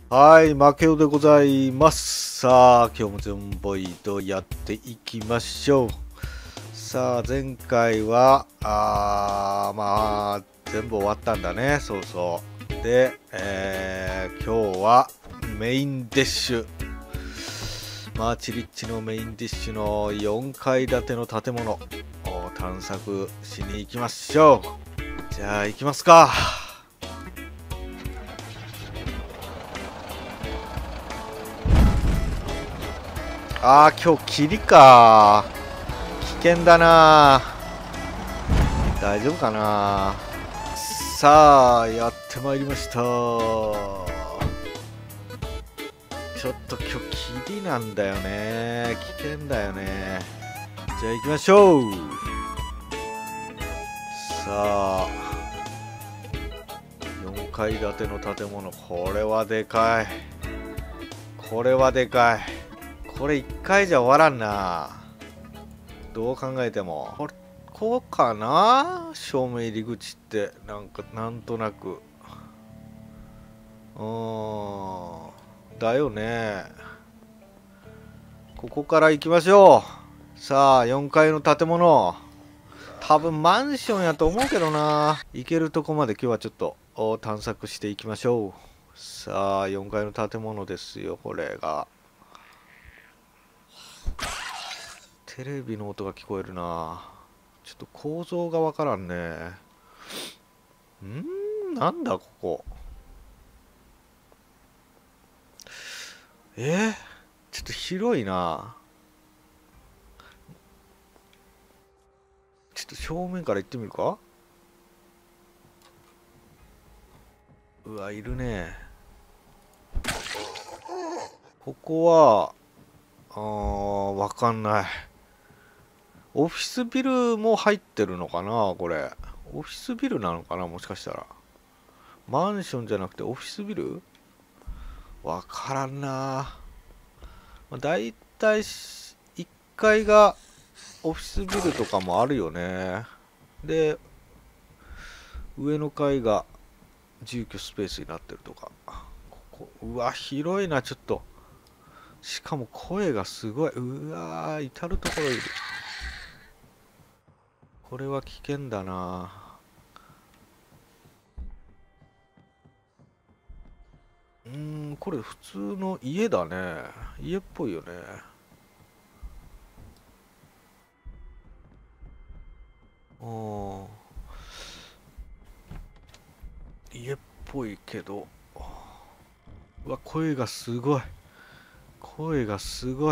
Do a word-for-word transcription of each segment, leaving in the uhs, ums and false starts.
はい、負けようでございます。さあ、今日もゾンボイドやっていきましょう。さあ、前回は、あー、まあ、全部終わったんだね。そうそう。で、えー、今日はメインデッシュ。マーチリッチのメインディッシュのよんかい建ての建物を探索しに行きましょう。じゃあ、行きますか。ああ、今日霧か。危険だな。大丈夫かな。さあ、やってまいりました。ちょっと今日霧なんだよね。危険だよね。じゃあ行きましょう。さあ、よんかい建ての建物。これはでかい。これはでかい。これいっかいじゃ終わらんな。どう考えても。これ、こうかな、正面入り口って。なんか、なんとなく。うーん。だよね。ここから行きましょう。さあ、よんかいの建物。多分マンションやと思うけどな。行けるとこまで今日はちょっと探索していきましょう。さあ、よんかいの建物ですよ、これが。テレビの音が聞こえるな。ちょっと構造がわからんね。んー、なんだここ。えー、ちょっと広いな。ちょっと正面から行ってみるか。うわ、いるね。ここは、あー、わかんない。オフィスビルも入ってるのかなこれ。オフィスビルなのかな、もしかしたら。マンションじゃなくてオフィスビル、わからんな。まあ、だいたいいっかいがオフィスビルとかもあるよね。で、上の階が住居スペースになってるとか。ここ、うわ、広いな、ちょっと。しかも声がすごい。うわー、至る所いる。これは危険だな。うーん、これ普通の家だね。家っぽいよね。ああ、家っぽいけど。うわ、声がすごい。声がすごい。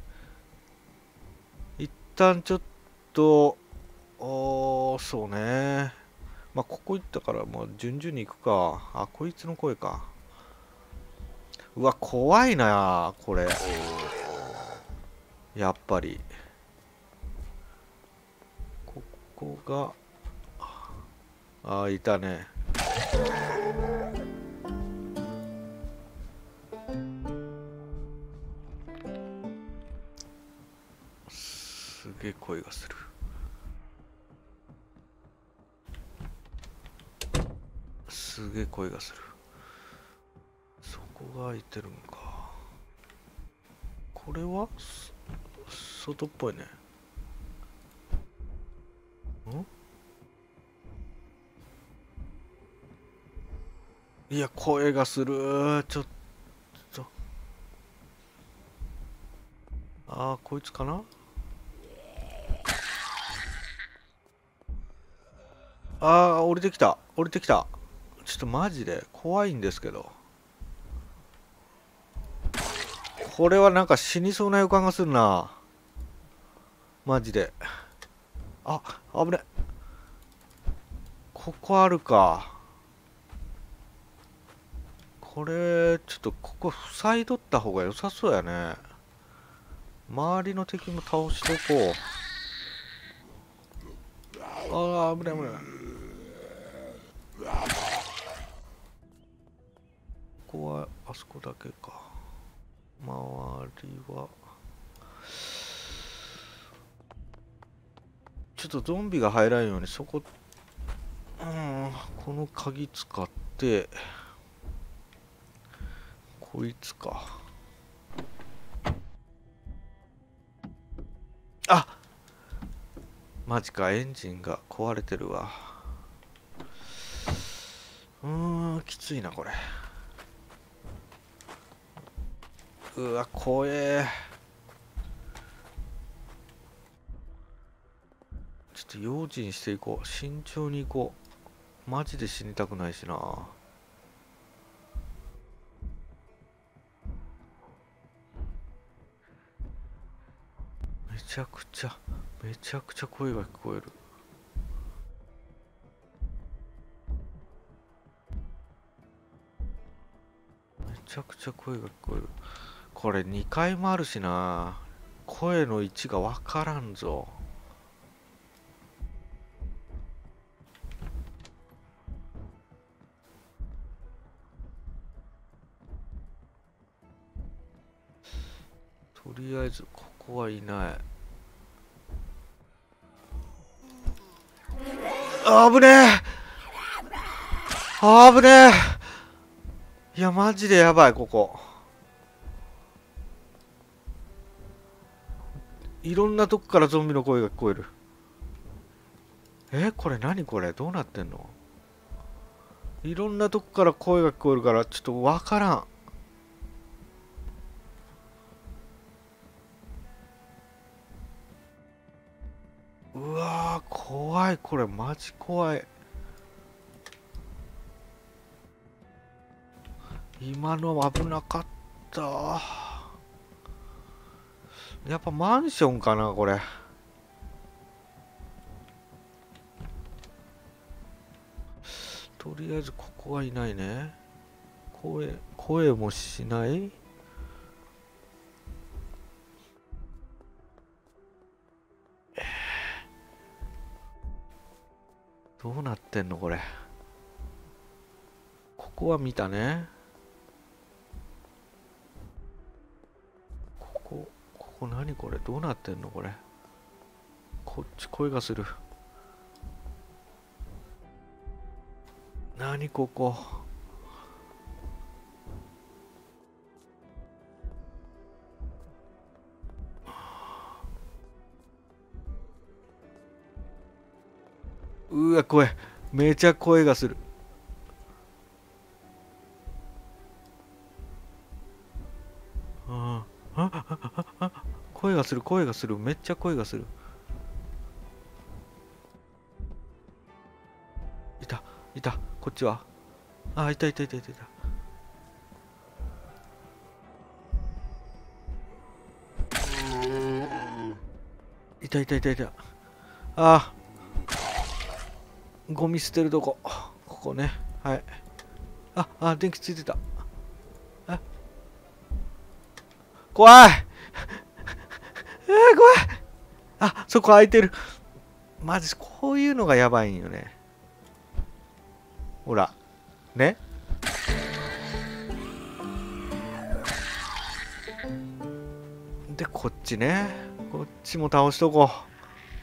一旦ちょっと、おー、そうね。まあ、ここ行ったから、もう順々に行くか。あ、こいつの声か。うわ、怖いな、これ。やっぱり。ここが、あ、いたね。すげえ声がする。すげえ声がする。そこが開いてるんか。これは外っぽいね。ん、いや、声がする。ちょっと。ああ、こいつかな。ああ、降りてきた。降りてきた。ちょっとマジで怖いんですけど。これはなんか死にそうな予感がするな。マジで。あ、危ね。ここあるか。これ、ちょっとここ塞いどった方が良さそうやね。周りの敵も倒しとこう。ああ、危ない危ない。ここはあそこだけか。周りは。ちょっとゾンビが入らんようにそこ、うん、この鍵使って、ここいつか。あ、マジか、エンジンが壊れてるわ。うーん、きついなこれ。うわ、怖え。ちょっと用心していこう。慎重に行こう。マジで死にたくないしな。めちゃくちゃめちゃくちゃ声が聞こえる。めちゃくちゃ声が聞こえる。これにかいもあるしな。声の位置がわからんぞ。とりあえずここはいない。あぶねえ、あぶねえ。いやマジでやばい。ここいろんなとこからゾンビの声が聞こえる。え、これ何これ、どうなってんの。いろんなとこから声が聞こえるからちょっとわからん。うわー怖い。これマジ怖い。今の危なかった。やっぱマンションかなこれ。とりあえずここはいないね。声声もしない。どうなってんのこれ。ここは見たね。ここここ何これ、どうなってんのこれ。こっち声がする。何ここ。うわ声、めちゃ声がする。あああああ、声がする声がする、めっちゃ声がする。いたいた、こっちは。あ、いたいたいたいたいた。いたいたいたいた。ああ、ゴミ捨てるとこ、ここね。はい。ああ、電気ついてた。あ、怖いえー、怖い。あ、そこ開いてる。マジこういうのがやばいんよね。ほらね。でこっちね、こっちも倒しとこう。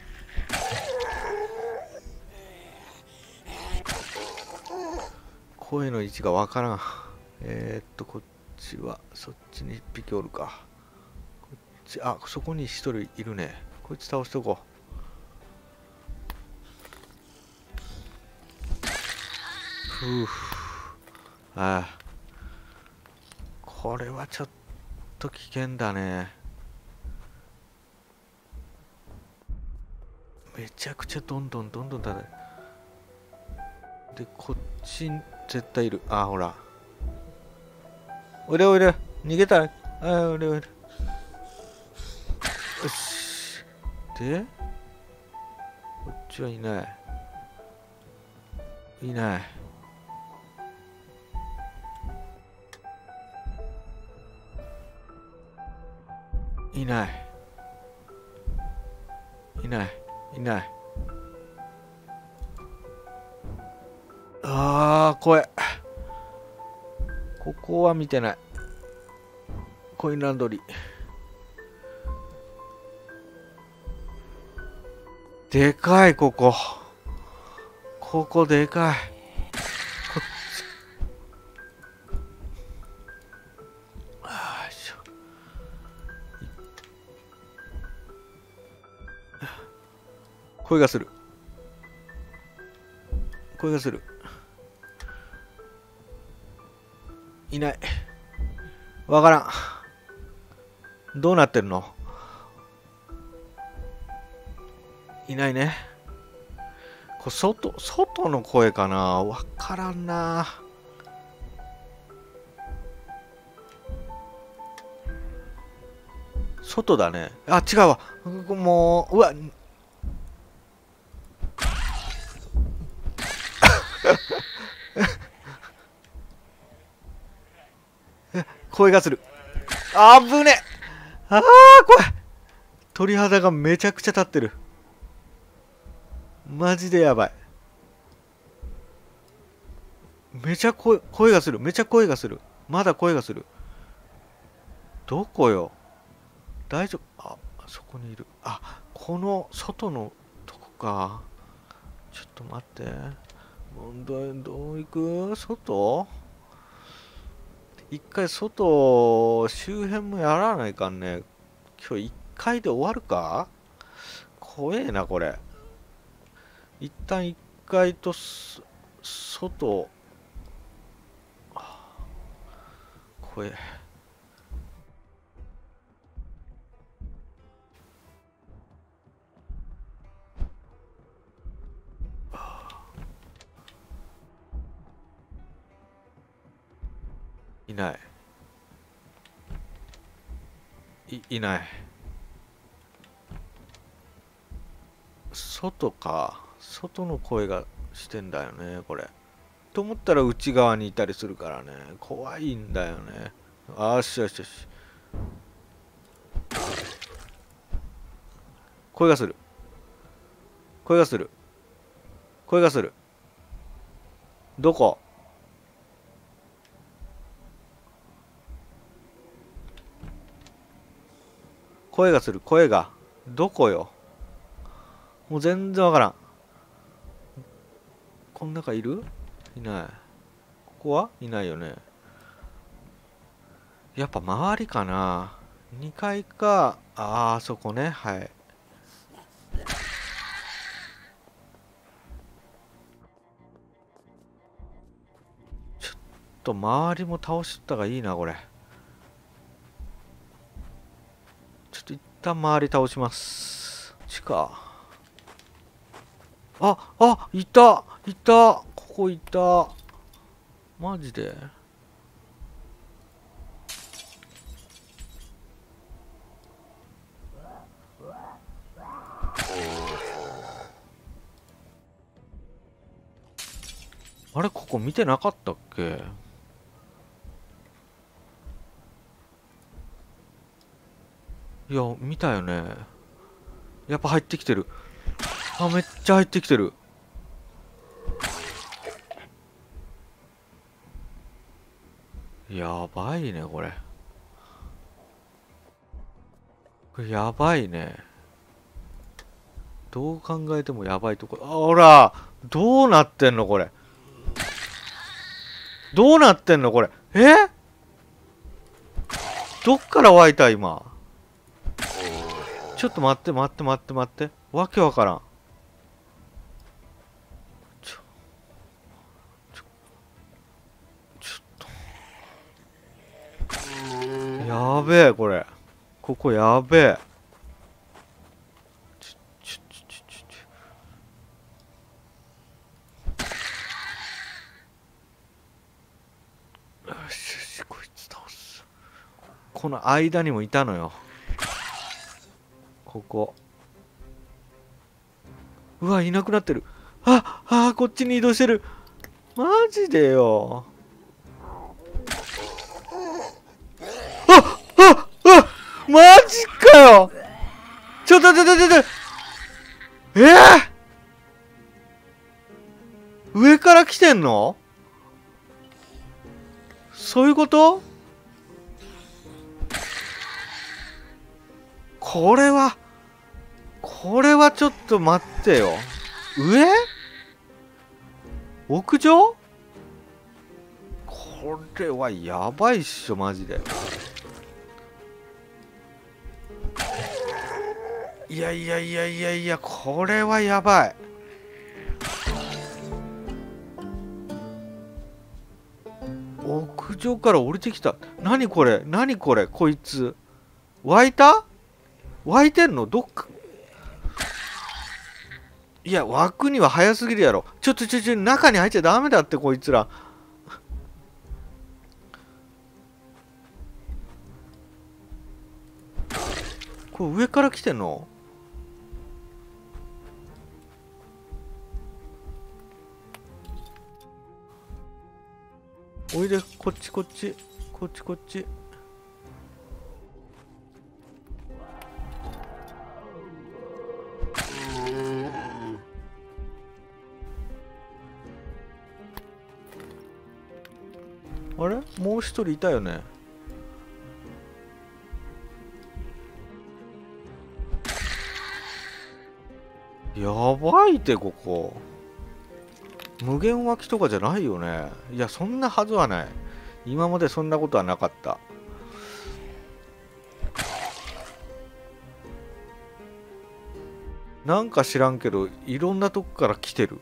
声の位置がわからん。えー、っとこっちは、そっちに一匹おるか。こっち、あ、そこに一人いるね。こいつ倒しとこう。ふう、ああ、これはちょっと危険だね。めちゃくちゃどんどんどんどんだね。でこっちに絶対いる。あ、ほら、おいでおいで、逃げた。あ、おいでおいで。よし。でこっちはいない、いない。いないいないいない。あー怖い。ここは見てない。コインランドリーでかい。ここここでかい。こっち声がする。声がする。いない。わからん。どうなってるの？いないね。これ外、外の声かな？わからんな。外だね。あ、違うわ。もう、うわ。声がする。あぶね。ああ、怖い。鳥肌がめちゃくちゃ立ってる。マジでやばい。めちゃ声、声がする。めちゃ声がする。まだ声がする。どこよ。大丈夫。あ、そこにいる。あ、この外のとこか。ちょっと待って。どう、どう行く？外？一回外、周辺もやらないかんね。今日一回で終わるか？怖えな、これ。一旦一回と、外、怖え。いない。い、いない。外か。外の声がしてんだよね、これ。と思ったら内側にいたりするからね。怖いんだよね。あーしよしよし。声がする。声がする。声がする。どこ？声がする。声が。どこよ。もう全然わからん。この中いる？いない。ここはいないよね。やっぱ周りかな。にかいか。ああ、そこね。はい。ちょっと周りも倒したがいいな、これ。ちょっと一旦周り倒します。地下。あ、あ、いたいた、ここいた。マジで。あれ、ここ見てなかったっけ？いや、見たよね。やっぱ入ってきてる。あ、めっちゃ入ってきてる。やばいね、これ。これやばいね。どう考えてもやばいとこ。あ、ほら、どうなってんの、これ。どうなってんの、これ。え？どっから湧いた、今。ちょっと待って、待って、待って、待って。わけわからん。ちょ、ちょ、ちょっと。やべえ、これ。ここやべえ。ちょ、ちょ、ちょ、ちょ、ちょ。よしよし、こいつ倒す。この間にもいたのよ。ここ。うわ、いなくなってる。あ、あ、こっちに移動してる。マジでよ。あ、あ、あ、マジかよ。ちょっと、ちょっと、ちょっと。えー、上から来てんの？そういうこと？これは、これはちょっと待ってよ。上？屋上？これはやばいっしょ、マジで。 いやいやいやいやいや、これはやばい。屋上から降りてきた。何これ、何これ、こいつ。湧いた湧いてんのどっか。いや、湧くには早すぎるやろ。ちょっとちょちょ、中に入っちゃダメだって、こいつら。これ上から来てんの？おいで、こっちこっち。こっちこっち。あれもう一人いたよね。やばいってここ。無限湧きとかじゃないよね。いや、そんなはずはない。今までそんなことはなかった。なんか知らんけど、いろんなとこから来てる。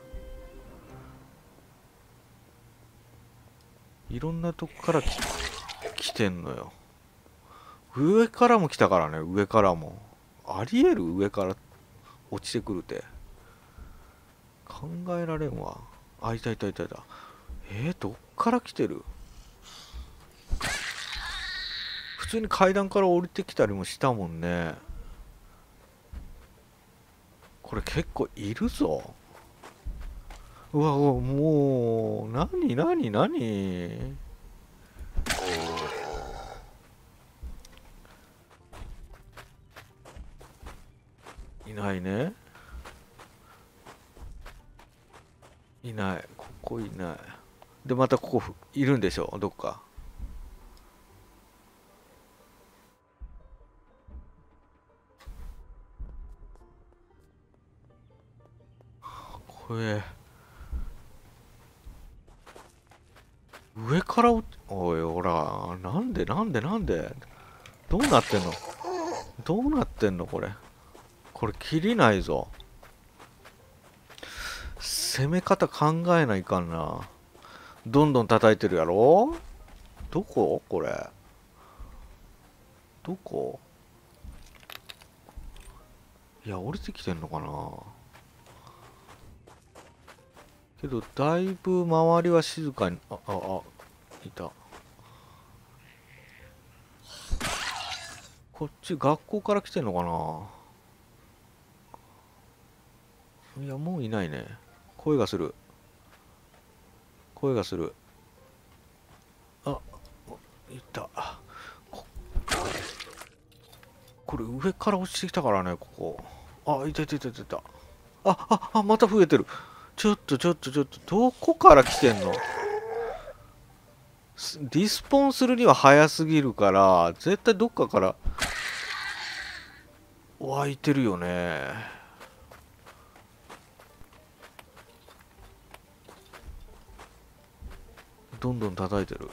いろんなとこからき来てんのよ。上からも来たからね、上からも。ありえる？上から落ちてくるって。考えられんわ。あ、いたいたいたいた。えー、どっから来てる？普通に階段から降りてきたりもしたもんね。これ結構いるぞ。うわうわ、もう、なになになに。いないね。いない。ここいない。で、またここいるんでしょ、どっか。これ、上から落ち、おい、ほら、なんでなんでなんでどうなってんの？どうなってんのこれ。これ、切りないぞ。攻め方考えないかんな。どんどん叩いてるやろ？どここれ。どこ？いや、降りてきてんのかな。けど、だいぶ周りは静かに、あ、あ、あ、いた。こっち学校から来てんのかな。いや、もういないね。声がする。声がする。あ、いた。こ、これ上から落ちてきたからね、ここ。あ、いたいたいたいたいた。あ、あ、あ、また増えてる。ちょっとちょっとちょっと、どこから来てんの？リスポーンするには早すぎるから、絶対どっかから湧いてるよね。どんどん叩いてる。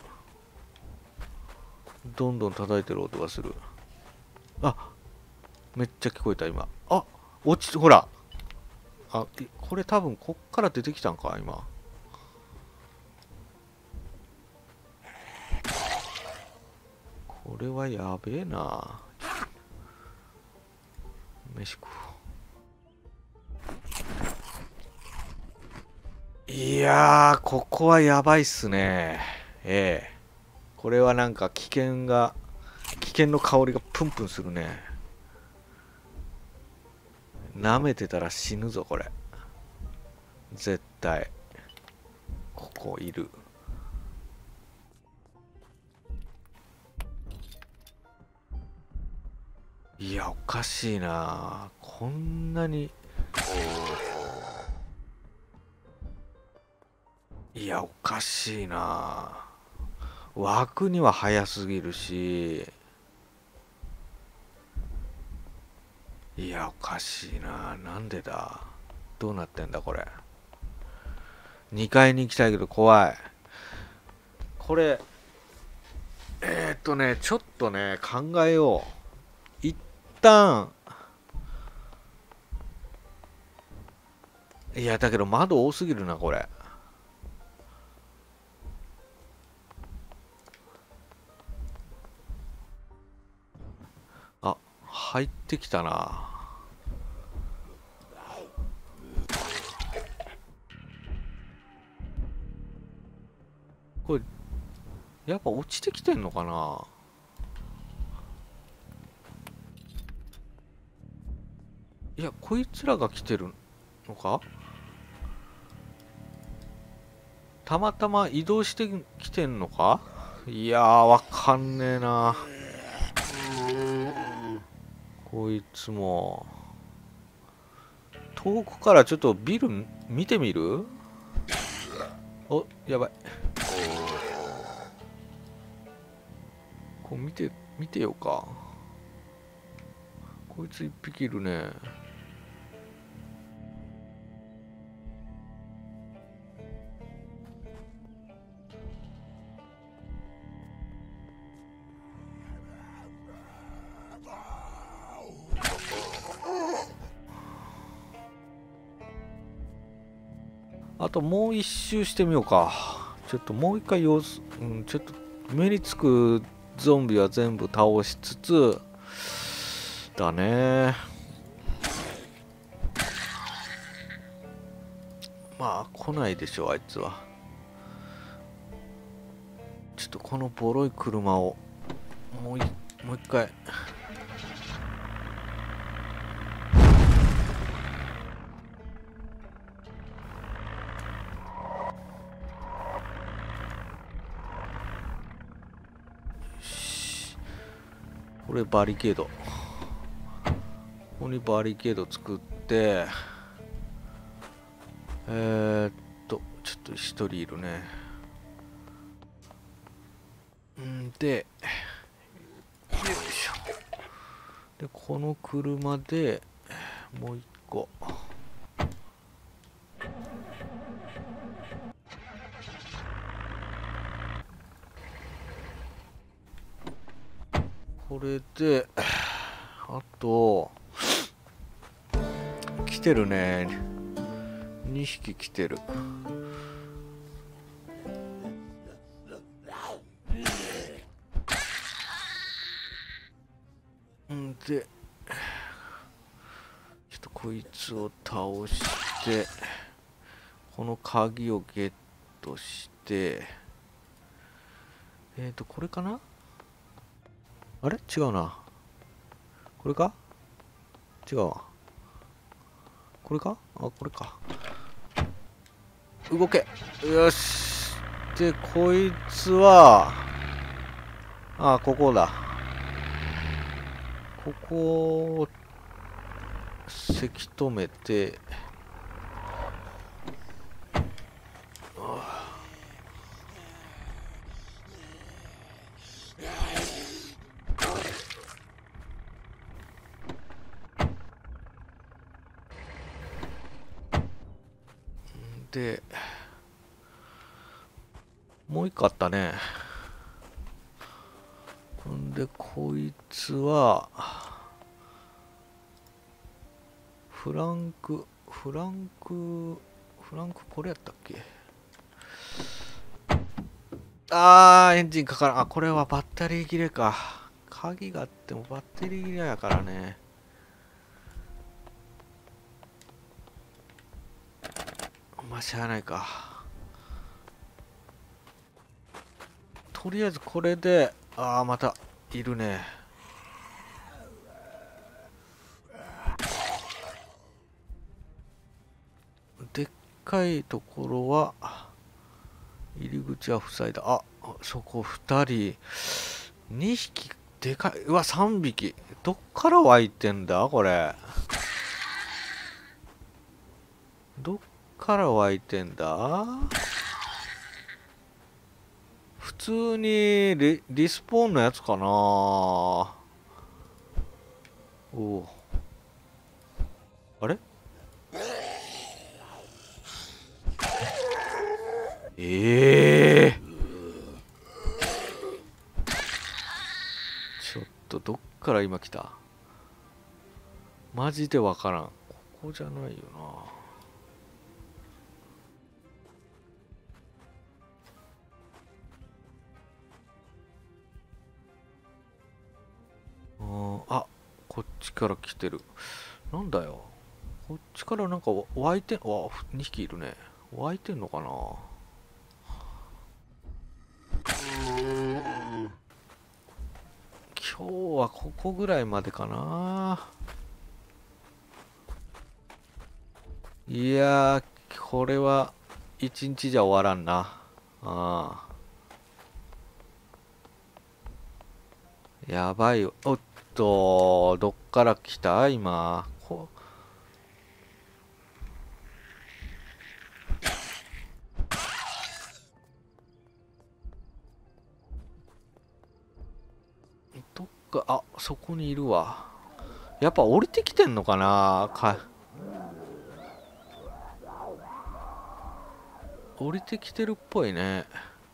どんどん叩いてる音がする。あ、めっちゃ聞こえた今。あ、落ち、ほら。あ、これ多分こっから出てきたんか今。これはやべえな。飯食う。いやー、ここはやばいっすね。ええ。これはなんか危険が、危険の香りがプンプンするね。舐めてたら死ぬぞ、これ。絶対。ここいる。いや、おかしいな。こんなに。いや、おかしいな。湧くには早すぎるし。いや、おかしいな。なんでだ。どうなってんだ、これ。にかいに行きたいけど怖い。これ、えー、っとね、ちょっとね、考えよう。一旦、 いやだけど窓多すぎるなこれ。あ、入ってきたな。これやっぱ落ちてきてんのかな。いやこいつらが来てるのか。たまたま移動してきてんのか。いやーわかんねえな。こいつも遠くからちょっとビル見てみる。お、やばい。こう見て見てよか。こいつ一匹いるね。あともう一周してみようか。ちょっともう一回様子、うん、ちょっと目につくゾンビは全部倒しつつだね。まあ来ないでしょあいつは。ちょっとこのボロい車をもういもう一回。これバリケード、ここにバリケード作って、えー、っとちょっと一人いるね。んでよいしょ。でこの車でもう一個。これであと来てるね。にひき来てる。んでちょっとこいつを倒してこの鍵をゲットして、えっとこれかな。あれ違うな。これか。違うわ。これか。あ、これか。動け。よし。でこいつはあ、ここだ。ここをせき止めて、でもう一個あったね。ほんでこいつはフランクフランクフランクこれやったっけ。あーエンジンかからん。あ、これはバッテリー切れか。鍵があってもバッテリー切れやからね。まあしゃあないか。とりあえずこれで、ああまたいるね。でっかいところは入り口は塞いだ。あ、そこふたりにひきでかい。うわさんびき。どっから湧いてんだこれ。どっから湧いてんだ。普通にリ、リスポーンのやつかな。おお、あれ。ええー、ちょっとどっから今来た。マジでわからん。ここじゃないよな。 ちから来てる。なんだよ。こっちからなんか湧いてん、わ、にひきいるね。湧いてんのかな。今日はここぐらいまでかな。いやー、これは一日じゃ終わらんな。ああ。やばいよ。おっと、どっから来た今。こどっか、あ、そこにいるわ。やっぱ降りてきてんのかなか。降りてきてるっぽいね。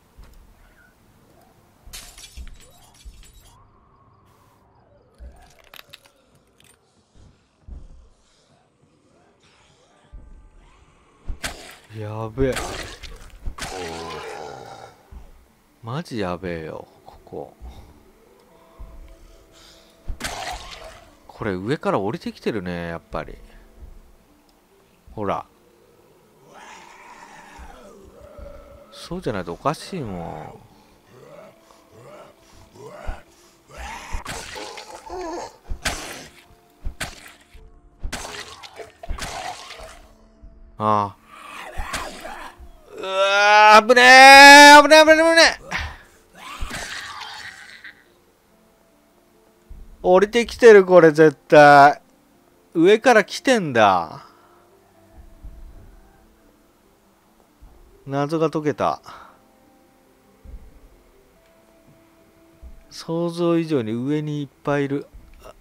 やべえ。マジやべえよ、ここ。これ上から降りてきてるね、やっぱり。ほら。そうじゃないとおかしいもん。ああ。うわー、危ねー、危ねー、危ねー、危ねー。降りてきてる、これ絶対。上から来てんだ。謎が解けた。想像以上に上にいっぱいいる。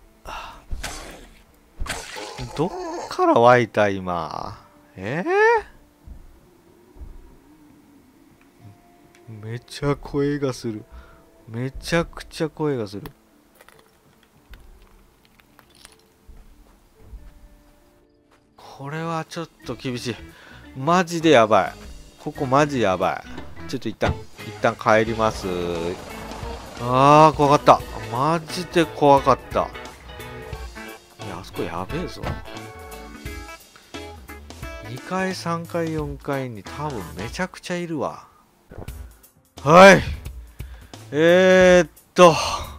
どっから湧いた今。えー、めちゃ声がする。めちゃくちゃ声がする。これはちょっと厳しい。マジでやばい。ここマジやばい。ちょっと一旦一旦帰ります。あー、怖かった。マジで怖かった。いや、あそこやべえぞ。にかいさんかいよんかいに多分めちゃくちゃいるわ。はい。えー、っと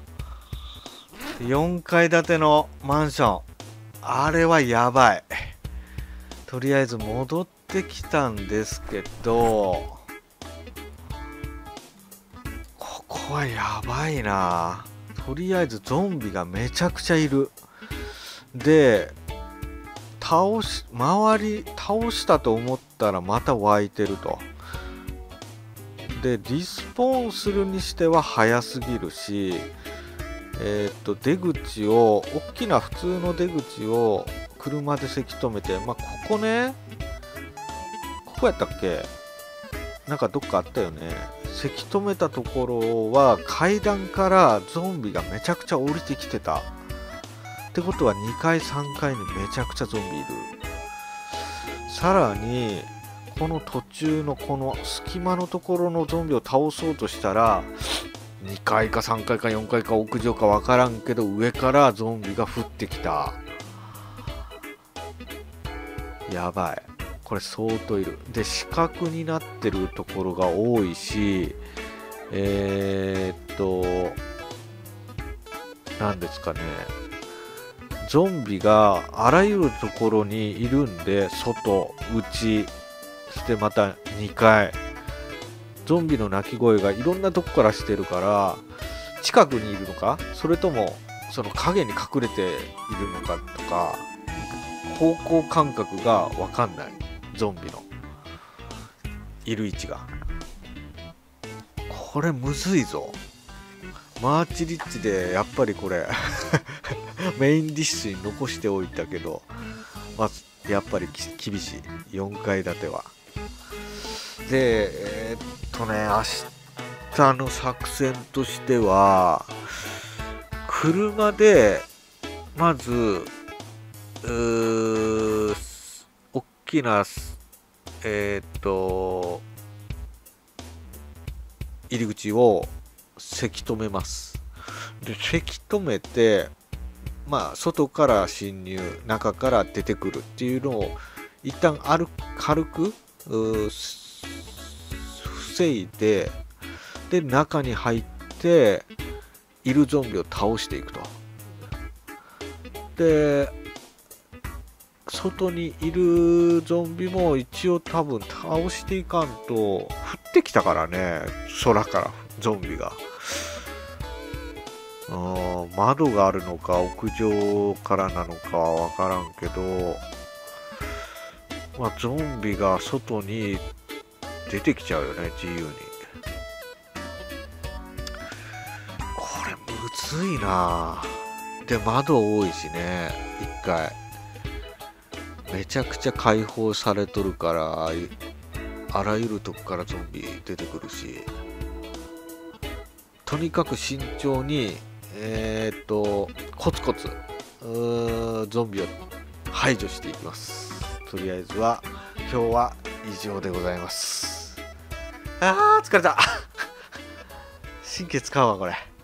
よんかい建てのマンション、あれはやばい。とりあえず戻ってきたんですけど、ここはやばいな。とりあえずゾンビがめちゃくちゃいる。で、倒し周り倒したと思ったらまた湧いてると。でリスポーンするにしては早すぎるし、えー、っと出口を大きな普通の出口を車でせき止めて、まあここね、ここやったっけ、なんかどっかあったよね。せき止めたところは階段からゾンビがめちゃくちゃ降りてきてたってことは、にかいさんかいにめちゃくちゃゾンビいる。さらにこの途中のこの隙間のところのゾンビを倒そうとしたら、にかいかさんかいかよんかいか屋上か分からんけど上からゾンビが降ってきた。やばい。これ相当いる。で四角になってるところが多いし、えー、っとなんですかね、ゾンビがあらゆるところにいるんで、外内そしてまたにかい、ゾンビの鳴き声がいろんなとこからしてるから、近くにいるのか、それともその影に隠れているのかとか、方向感覚が分かんない。ゾンビのいる位置が。これむずいぞ。マーチリッチでやっぱりこれメインディッシュに残しておいたけど、まあ、やっぱり厳しい。よんかい建ては。でえー、っとね明日の作戦としては、車でまずうー大きなえー、っと入り口をせき止めます。でせき止めて、 まあ外から侵入、中から出てくるっていうのを一旦ある軽く防いで、で中に入っているゾンビを倒していくと。で外にいるゾンビも一応多分倒していかんと、降ってきたからね、空からゾンビが。うん、窓があるのか屋上からなのかは分からんけど、まあ、ゾンビが外に出てきちゃうよね、自由に。これむずいな。で窓多いしね、一回めちゃくちゃ解放されとるから、あらゆるとこからゾンビ出てくるし、とにかく慎重にえー、っとコツコツゾンビを排除していきます。とりあえずは今日は以上でございます。あー疲れた神経使うわこれ。